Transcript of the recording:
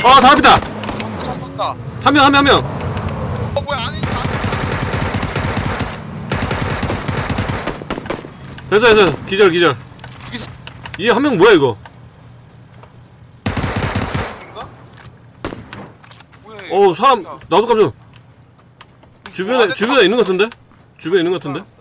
다 앞이다. 총 쏜다. 한 명. 뭐야 안에 있다. 됐어. 기절. 이 한 명 뭐야 이거? 인가? 뭐야? 사람 나도 깜짝. 주변에 있는 것 같은데? 주변에 있는 것 같은데?